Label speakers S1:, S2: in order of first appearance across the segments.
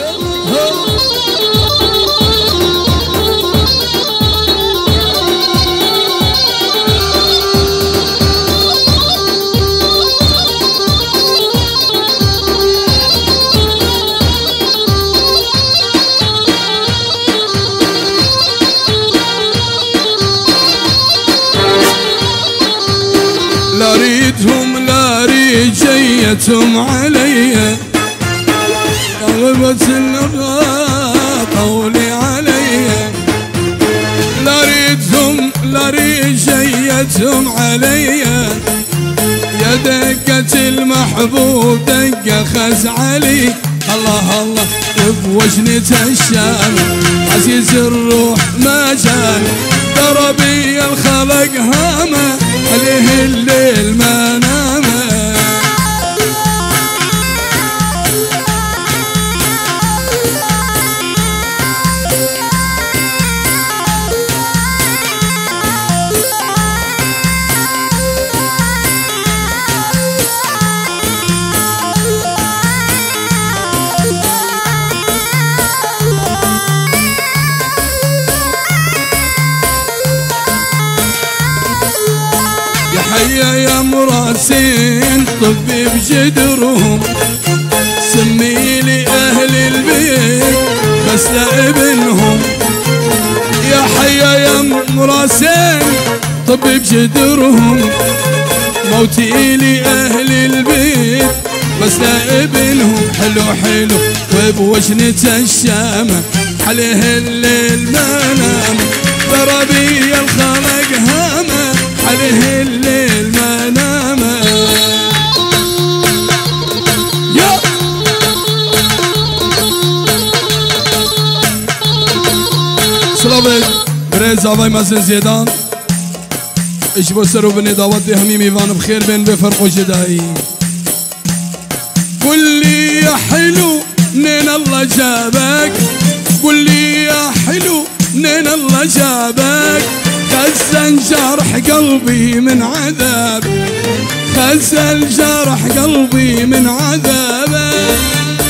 S1: لا ريدهم لا ريد جيتهم علي غلبت النبغى قولي علي لا ريدهم لا ريد جيتهم علي يا دقة المحبوب دقة خز علي الله الله بوجنة الشام عزيز الروح ما جان دربي الخلق هامه عليه الليل ما نامه حيا يا مراسين طبي بجدرهم سمي لي اهل البيت بس ابنهم يا حيا يا مراسين طبي بجدرهم موتي لي اهل البيت بس ابنهم حلو حلو وبوجنة الشامة عليه الليل ما نام ضربي الخلق هامه عليه الليل ما نام يا سلامت بريز آبای مزن زیدان اش بسر و بني دعوت دي همي ميوان بخير بين بفرق و جدائي قل لي يا حلو منين الله جابك قل لي يا حلو منين الله جابك خزن جرح قلبي من عذاب خزن جرح قلبي من عذابك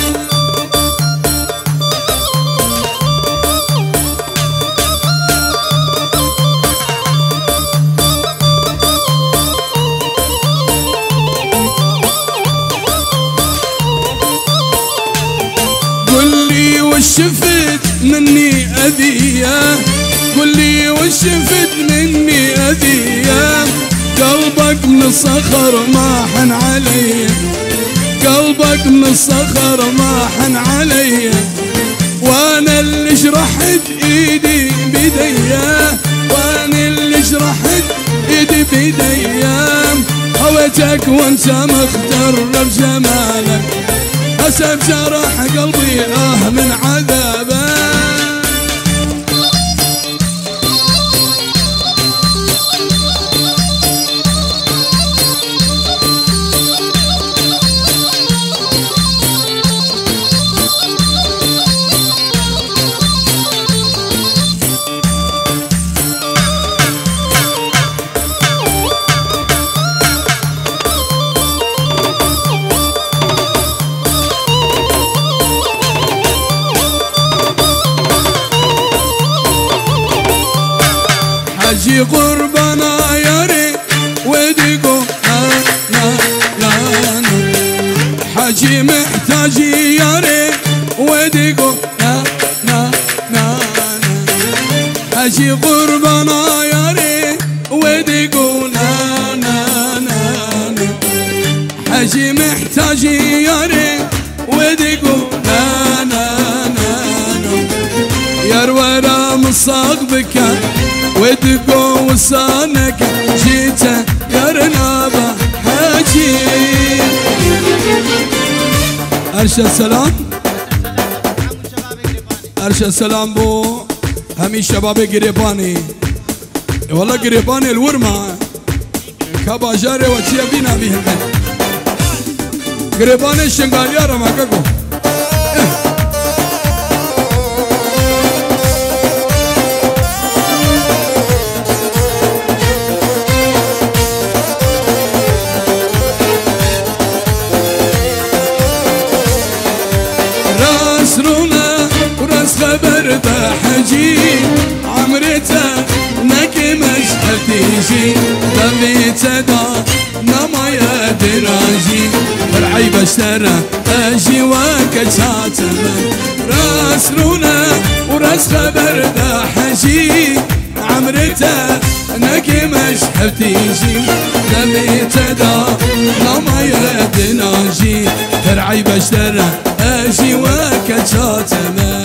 S1: قل لي وش شفت مني أذية قل لي وش شفت مني أذية قلبك من الصخر ما حن علي قلبك من الصخر ما حن علي وانا اللي جرحت ايدي بيديا وانا اللي جرحت ايدي بيديا هويتك وانت مختار بجمالك حسب جرح قلبي من عذابك حجي قربنا ياري وديقو لا حجي محتاجي ياري وديقو لا حجي قربنا ياري وديقو لا حجي محتاجي ياري وديقو لا يا رويرا مصاق بك ودقو وصانك جيته يا رنابه حاجي ارشد سلام ارشد سلام بو همي شباب قريباني والله قريباني الورمه كابا جاري وتشي بينا بيهم قريباني الشنغاليا ما كاكو راس رونا برده حجي عمرته نكي مش حتيجي دميته دا نما يدراجي فرعي بشتره اجي وكشاتمه راس رونا وراس خبر دا حجي عمرته نكي مش حتيجي دميته دا نما يدراجي فرعي بشتره اجي وكشاتمه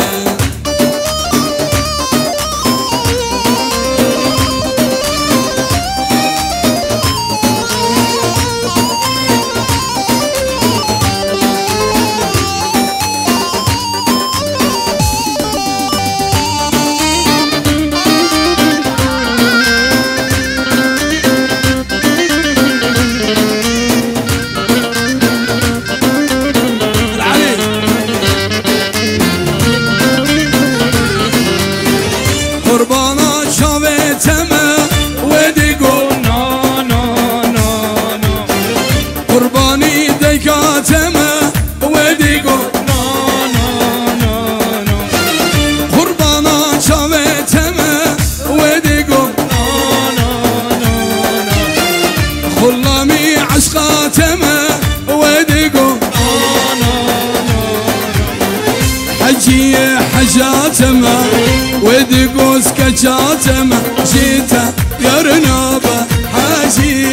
S1: حجي حجاتمه ودقوس كجاتمه جيته يرنابه حاجي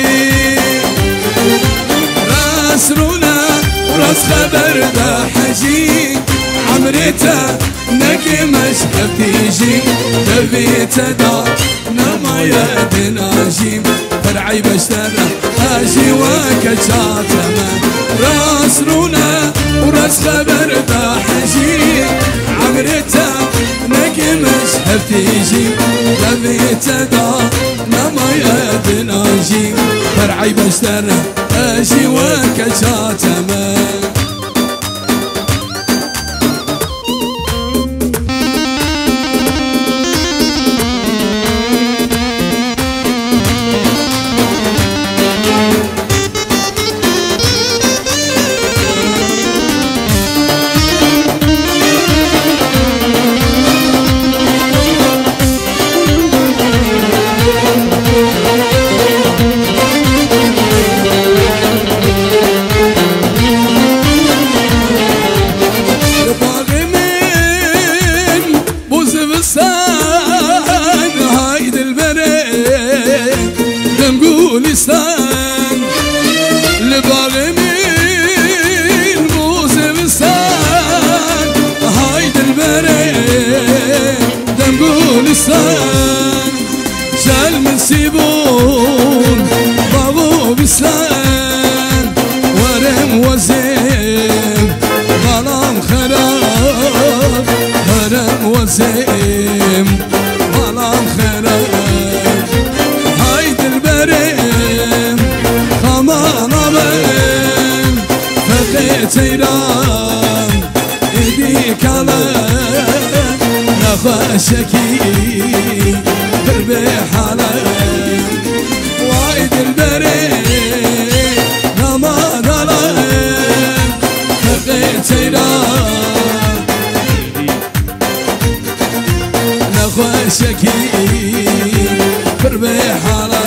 S1: راس رونا وراس خبر ذا حجي عمرته نكي مش بتيجي تبيته دا نما يدناجي فرعي بشتره حاجي وكجاتمه راس رونا وراس خبر ذا حجي عمرته نكي مش بتيجي تبيته دا نما يدناجي فرعي بشتره حاجي وكجاتمه لسان لبالمين بوز بسان هايد البرين دم لسان شال من سيبون بابو بسان ورم وزين ظلام خراب ورم وزين ظلام خراب هايد البرين تيران ايديك على نخاشكي دربي حالي وايد البريد نما ظلام فقيت تيران نخاشكي دربي حالي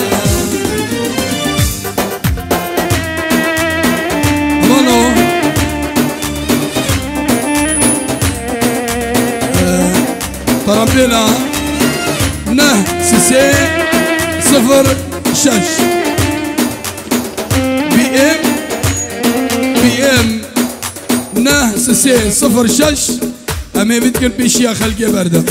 S1: طربنا نه سيسي 06 بي ام نه سيسي 06 امي بتكن بيشيا خلقي برده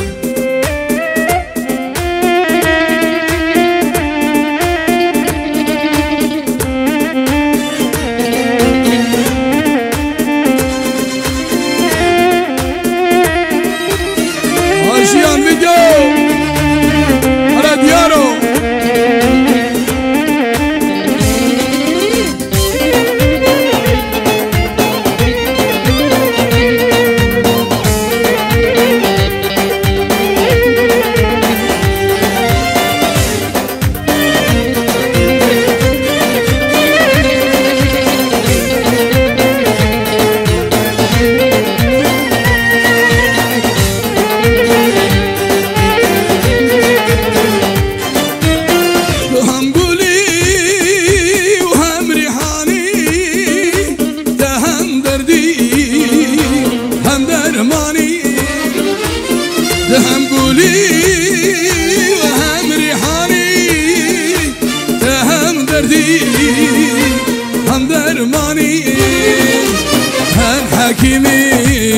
S1: حكيمي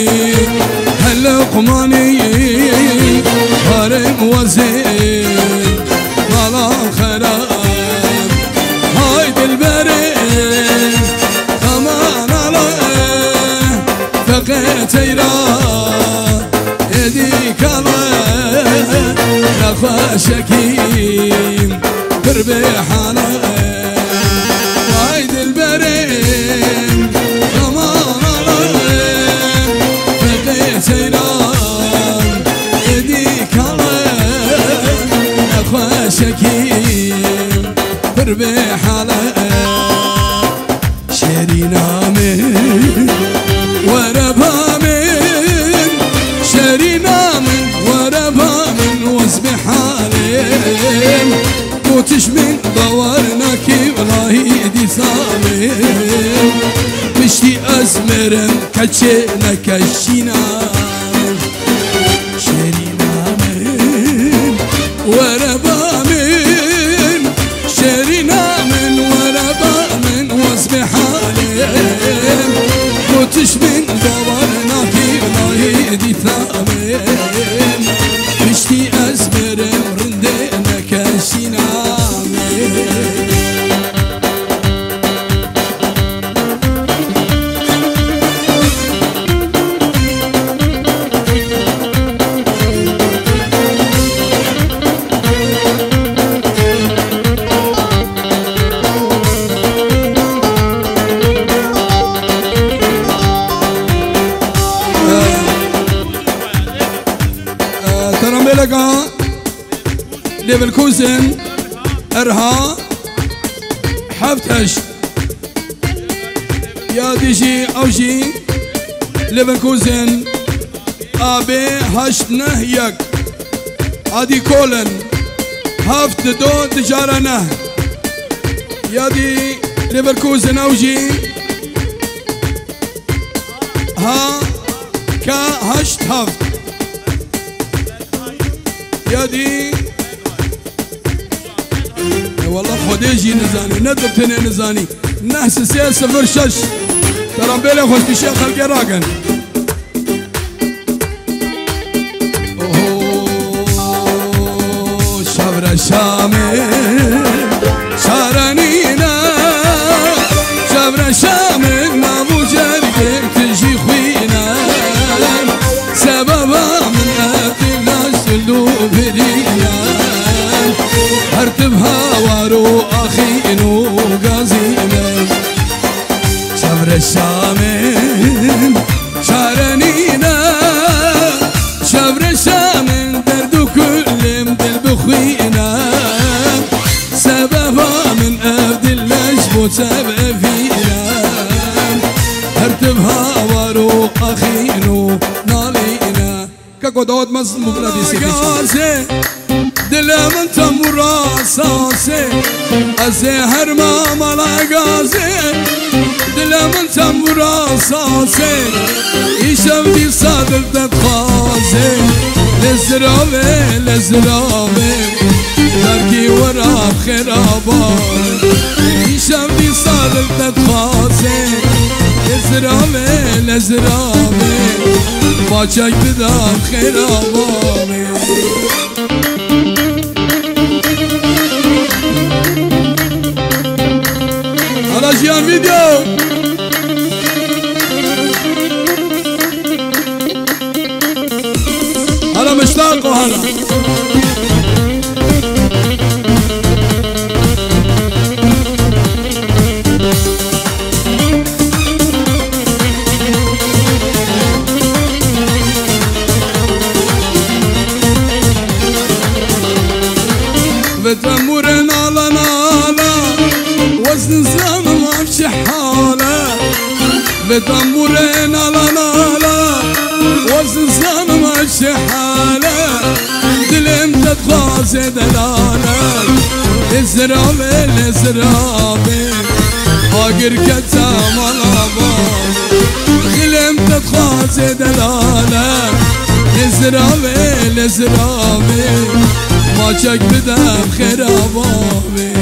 S1: هاللقماني هارم وزين مالا خرام هايد البرين خمان عليه فقيت ايران يديك الله نخوى شكيم تربيح عليه هايد البرين خمان عليه فقيت ايران يديك الله نخوى شكيم تربيح عليه شرينا من وربها من شرينا من وربها من واسبح عليهم موتش من دورنا كي والله دي صامم مشتي أزمرم كتشينا كشينا شرينا من وربها من شرينا من وربها من واسبح عليهم موتش من دورنا كي والله دي ثامم مشتي أزمرم رندينا كشينا ترامبيلغا ليفركوزن ارها حفتش يا ديجي اوجي ليفركوزن ابي هشت نهيك ادي كولن هفت دو تجارنه يا دي ليفركوزن اوجي ها كا هشت هفت يا دي والله خديجي نزاني ندبتني نزاني نحس سياسة فرشش ترامبيلي خوش بشيخ القراقن اوه شبر الشامي شارنينا شبر الشامي نابو جرقك تجي خوينا سببا من أبي الناس اللو برينا هرتبها وارو أخينو قازينا شبر الشامن شارنينا شبر الشامن دردو كل مدل بخوينا سببها من أبد اللجب سبب فينا هرتبها وارو أخينو نالينا كاكو داود مز مبردي سيكي دل من تمر اساسي ازي هرما مالا غازي دل من تمر اساسي يشم دي صادر تتخازي لزرابي لزرابي تركي ورا خرابان يشم دي صادر تتخازي لزرابي لزرابي باچك بدم خراباني على جيان فيديو هلا مشتاق وهلا بتمرن على نالا وزن زمان ما بشي حاله بتمرن على نالا وزن زمان ما بشي حاله دلم تتخازي دلاله الزرابي الزرابي فاقر كتام الابان دلم تتخازي دلاله الزرابي الزرابي ما چک بدم خرابابی